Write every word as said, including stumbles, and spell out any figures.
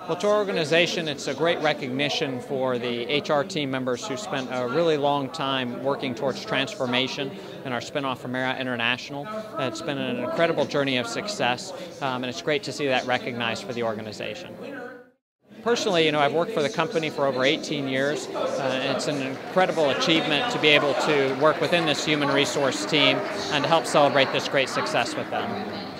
Well, to our organization, it's a great recognition for the H R team members who spent a really long time working towards transformation in our spinoff from Marriott International. It's been an incredible journey of success, um, and it's great to see that recognized for the organization. Personally, you know, I've worked for the company for over eighteen years. Uh, it's an incredible achievement to be able to work within this human resource team and to help celebrate this great success with them.